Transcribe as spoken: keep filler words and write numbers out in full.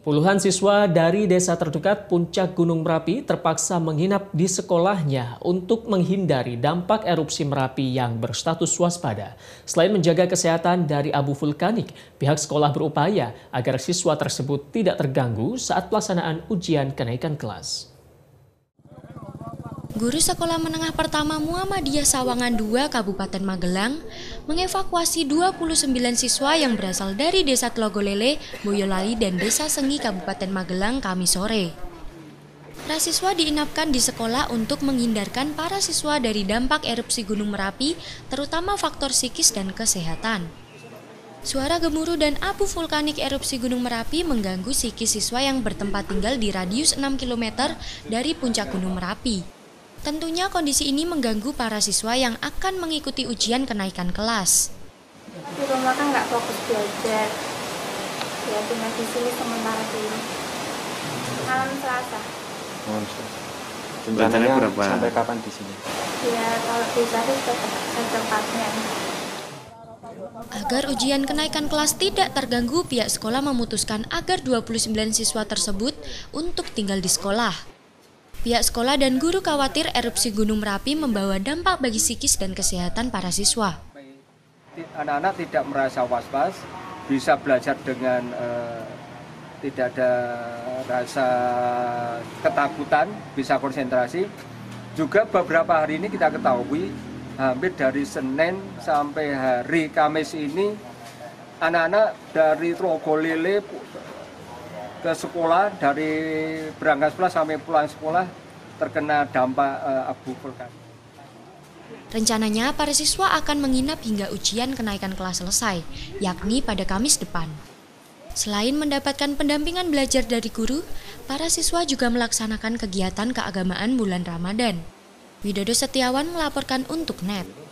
Puluhan siswa dari desa terdekat Puncak Gunung Merapi terpaksa menginap di sekolahnya untuk menghindari dampak erupsi Merapi yang berstatus waspada. Selain menjaga kesehatan dari abu vulkanik, pihak sekolah berupaya agar siswa tersebut tidak terganggu saat pelaksanaan ujian kenaikan kelas. Guru Sekolah Menengah Pertama Muhammadiyah Sawangan dua Kabupaten Magelang mengevakuasi dua puluh sembilan siswa yang berasal dari Desa Tlogolele, Boyolali, dan Desa Sengi Kabupaten Magelang Kamis sore. Para siswa diinapkan di sekolah untuk menghindarkan para siswa dari dampak erupsi Gunung Merapi, terutama faktor psikis dan kesehatan. Suara gemuruh dan abu vulkanik erupsi Gunung Merapi mengganggu psikis siswa yang bertempat tinggal di radius enam kilometer dari puncak Gunung Merapi. Tentunya kondisi ini mengganggu para siswa yang akan mengikuti ujian kenaikan kelas. Di rumah kan nggak fokus belajar, ya tinggal di sini sementara dulu. Malam Selasa. Malam Selasa. Rencananya berapa? Sampai kapan di sini? Ya kalau bisa sih secepatnya. Agar ujian kenaikan kelas tidak terganggu, pihak sekolah memutuskan agar dua puluh sembilan siswa tersebut untuk tinggal di sekolah. Pihak sekolah dan guru khawatir erupsi Gunung Merapi membawa dampak bagi psikis dan kesehatan para siswa. Anak-anak tidak merasa was-was, bisa belajar dengan uh, tidak ada rasa ketakutan, bisa konsentrasi. Juga beberapa hari ini kita ketahui, hampir dari Senin sampai hari Kamis ini, anak-anak dari Tlogolele ke sekolah, dari berangkat sekolah sampai pulang sekolah terkena dampak uh, abu vulkanik. Rencananya para siswa akan menginap hingga ujian kenaikan kelas selesai, yakni pada Kamis depan. Selain mendapatkan pendampingan belajar dari guru, para siswa juga melaksanakan kegiatan keagamaan bulan Ramadan. Widodo Setiawan melaporkan untuk N E T.